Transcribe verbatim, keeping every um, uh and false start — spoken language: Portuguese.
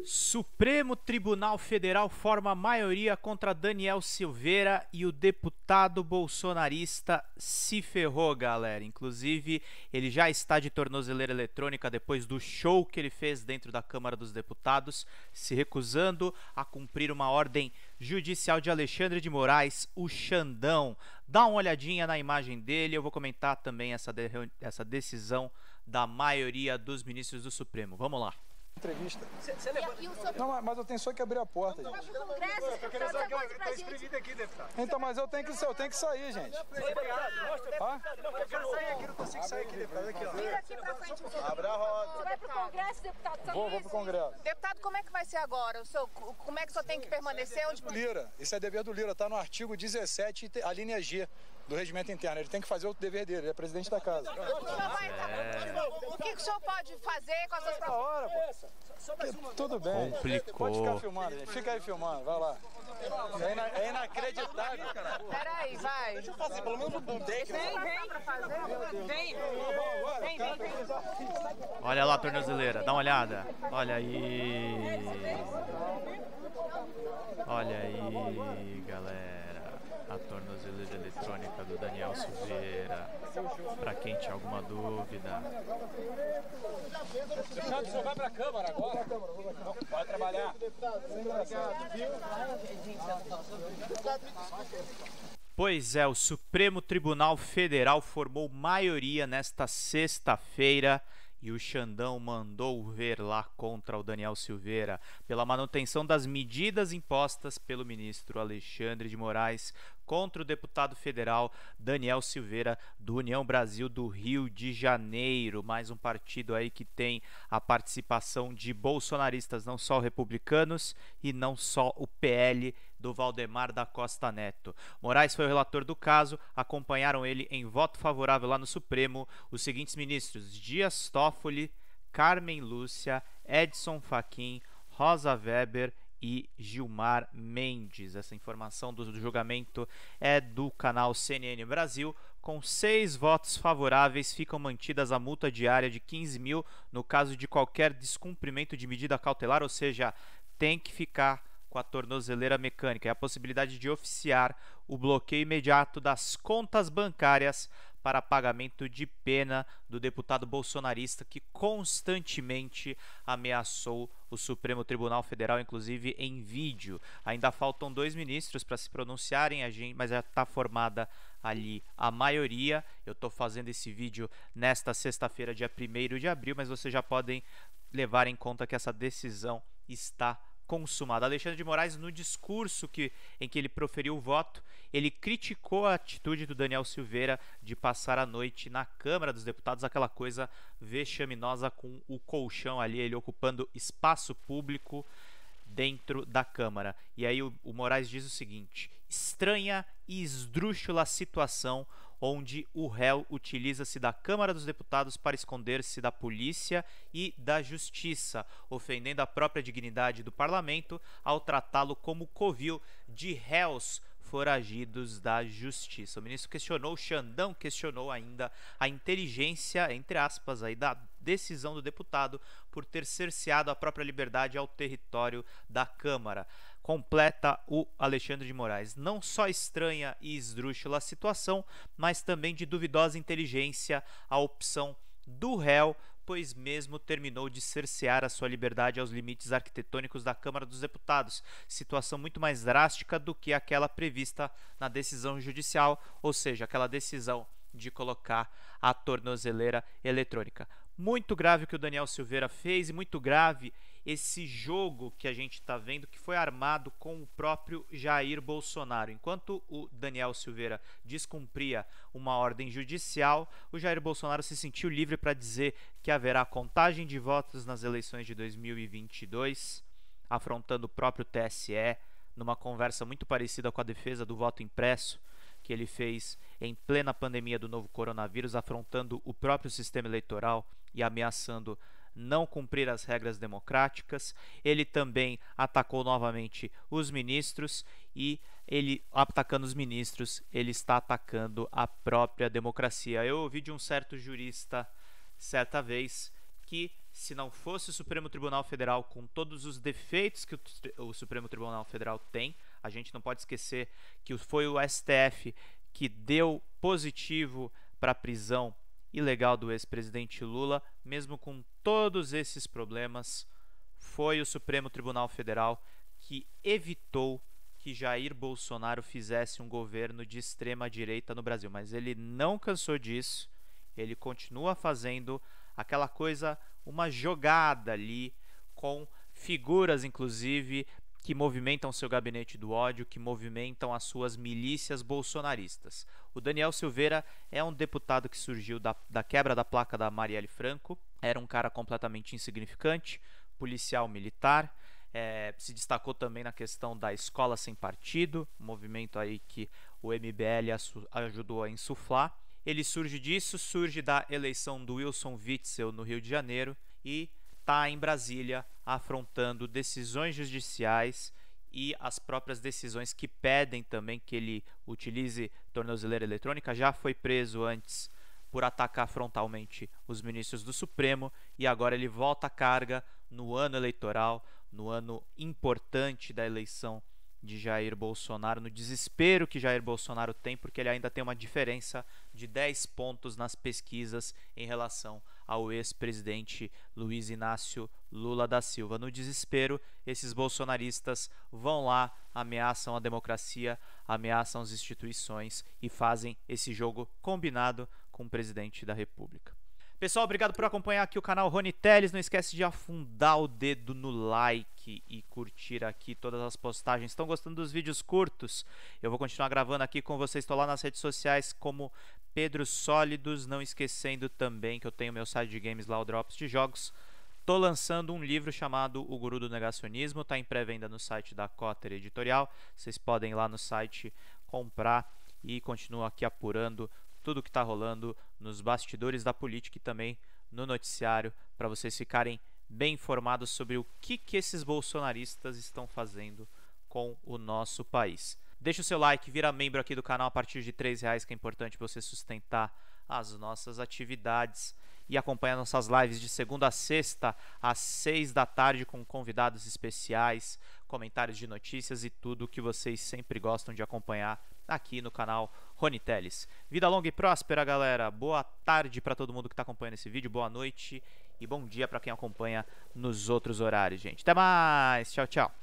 Supremo Tribunal Federal forma maioria contra Daniel Silveira e o deputado bolsonarista se ferrou, galera. Inclusive, ele já está de tornozeleira eletrônica depois do show que ele fez dentro da Câmara dos Deputados, se recusando a cumprir uma ordem judicial de Alexandre de Moraes, o Xandão. Dá uma olhadinha na imagem dele, eu vou comentar também essa, de essa decisão da maioria dos ministros do Supremo. Vamos lá. Entrevista. Cê, cê levou... Não, mas eu tenho só que abrir a porta, gente. Mas o Congresso, eu queria só que eu tá espremido aqui, deputado. Então, mas eu tenho que, eu tenho que sair, gente. Ah? Eu quero sair aqui, não consigo sair aqui, deputado. Aqui, ó. Vira aqui pra frente. Abre a roda. Você vai pro Congresso, deputado? Vou, vou pro Congresso. Deputado, como é que vai ser agora? O seu, como é que o senhor tem que permanecer? Onde... Lira, isso é dever do Lira, tá no artigo dezessete, a linha G do regimento interno. Ele tem que fazer o dever dele, ele é presidente da casa. O, vai... é... o que o senhor pode fazer com as suas propostas? hora, pô. Tudo bem. Complicou. Pode ficar filmando, gente. Fica aí filmando, vai lá. É, ina é inacreditável, cara. Peraí, vai. Deixa eu fazer, pelo menos um take. Vem, vem pra fazer. Vem. Vem, vem, vem. Olha lá a tornozeleira, dá uma olhada. Olha aí. Olha aí, galera. A tornozeleira eletrônica do Daniel Silveira. Pra quem tinha alguma dúvida. Deputado, o senhor vai pra Câmara agora? Vai trabalhar. Pois é, o Supremo Tribunal Federal formou maioria nesta sexta-feira e o Xandão mandou ver lá contra o Daniel Silveira pela manutenção das medidas impostas pelo ministro Alexandre de Moraes contra o deputado federal Daniel Silveira do União Brasil do Rio de Janeiro. Mais um partido aí que tem a participação de bolsonaristas, não só republicanos e não só o P L do Valdemar da Costa Neto. Moraes foi o relator do caso, acompanharam ele em voto favorável lá no Supremo os seguintes ministros: Dias Toffoli, Carmen Lúcia, Edson Fachin, Rosa Weber e Gilmar Mendes. Essa informação do, do julgamento é do canal C N N Brasil. Com seis votos favoráveis, ficam mantidas a multa diária de quinze mil no caso de qualquer descumprimento de medida cautelar, ou seja, tem que ficar com a tornozeleira mecânica, e a possibilidade de oficiar o bloqueio imediato das contas bancárias para pagamento de pena do deputado bolsonarista que constantemente ameaçou o Supremo Tribunal Federal, inclusive em vídeo. Ainda faltam dois ministros para se pronunciarem, mas já está formada ali a maioria. Eu estou fazendo esse vídeo nesta sexta-feira, dia primeiro de abril, mas vocês já podem levar em conta que essa decisão está consumada. Alexandre de Moraes, no discurso que, em que ele proferiu o voto, ele criticou a atitude do Daniel Silveira de passar a noite na Câmara dos Deputados, aquela coisa vexaminosa com o colchão ali, ele ocupando espaço público dentro da Câmara. E aí o, o Moraes diz o seguinte: estranha e esdrúxula a situação onde o réu utiliza-se da Câmara dos Deputados para esconder-se da polícia e da justiça, ofendendo a própria dignidade do parlamento ao tratá-lo como covil de réus foragidos da justiça. O ministro questionou, o Xandão questionou ainda a inteligência, entre aspas, aí, da decisão do deputado por ter cerceado a própria liberdade ao território da Câmara. Completa o Alexandre de Moraes. Não só estranha e esdrúxula a situação, mas também de duvidosa inteligência a opção do réu, pois mesmo terminou de cercear a sua liberdade aos limites arquitetônicos da Câmara dos Deputados, situação muito mais drástica do que aquela prevista na decisão judicial, ou seja, aquela decisão de colocar a tornozeleira eletrônica. Muito grave o que o Daniel Silveira fez e muito grave esse jogo que a gente está vendo, que foi armado com o próprio Jair Bolsonaro. Enquanto o Daniel Silveira descumpria uma ordem judicial, o Jair Bolsonaro se sentiu livre para dizer que haverá contagem de votos nas eleições de dois mil e vinte e dois, afrontando o próprio T S E, numa conversa muito parecida com a defesa do voto impresso que ele fez em plena pandemia do novo coronavírus, afrontando o próprio sistema eleitoral e ameaçando não cumprir as regras democráticas. Ele também atacou novamente os ministros e ele, atacando os ministros, ele está atacando a própria democracia. Eu ouvi de um certo jurista certa vez que se não fosse o Supremo Tribunal Federal, com todos os defeitos que o, o Supremo Tribunal Federal tem, a gente não pode esquecer que foi o S T F que deu positivo para a prisão ilegal do ex-presidente Lula, mesmo com todos esses problemas, foi o Supremo Tribunal Federal que evitou que Jair Bolsonaro fizesse um governo de extrema direita no Brasil. Mas ele não cansou disso, ele continua fazendo aquela coisa, uma jogada ali, com figuras, inclusive, que movimentam seu gabinete do ódio, que movimentam as suas milícias bolsonaristas. O Daniel Silveira é um deputado que surgiu da, da quebra da placa da Marielle Franco, era um cara completamente insignificante, policial militar, é, se destacou também na questão da escola sem partido, um movimento aí que o M B L ajudou a insuflar. Ele surge disso, surge da eleição do Wilson Witzel no Rio de Janeiro e está em Brasília afrontando decisões judiciais e as próprias decisões que pedem também que ele utilize tornozeleira eletrônica. Já foi preso antes por atacar frontalmente os ministros do Supremo e agora ele volta à carga no ano eleitoral, no ano importante da eleição de Jair Bolsonaro, no desespero que Jair Bolsonaro tem, porque ele ainda tem uma diferença de dez pontos nas pesquisas em relação ao ex-presidente Luiz Inácio Lula da Silva. No desespero, esses bolsonaristas vão lá, ameaçam a democracia, ameaçam as instituições e fazem esse jogo combinado com o presidente da República. Pessoal, obrigado por acompanhar aqui o canal Rony Telles. Não esquece de afundar o dedo no like e curtir aqui todas as postagens. Estão gostando dos vídeos curtos? Eu vou continuar gravando aqui com vocês. Estou lá nas redes sociais como Pedro Sólidos. Não esquecendo também que eu tenho meu site de games lá, o Drops de Jogos. Estou lançando um livro chamado O Guru do Negacionismo. Está em pré-venda no site da Cotter Editorial. Vocês podem ir lá no site comprar e continuo aqui apurando tudo que está rolando nos bastidores da política e também no noticiário, para vocês ficarem bem informados sobre o que, que esses bolsonaristas estão fazendo com o nosso país. Deixa o seu like, vira membro aqui do canal a partir de três reais, que é importante você sustentar as nossas atividades. E acompanha nossas lives de segunda a sexta, às seis da tarde, com convidados especiais, comentários de notícias e tudo que vocês sempre gostam de acompanhar aqui no canal Rony Telles. Vida longa e próspera, galera. Boa tarde para todo mundo que está acompanhando esse vídeo, boa noite e bom dia para quem acompanha nos outros horários, gente. Até mais, tchau, tchau.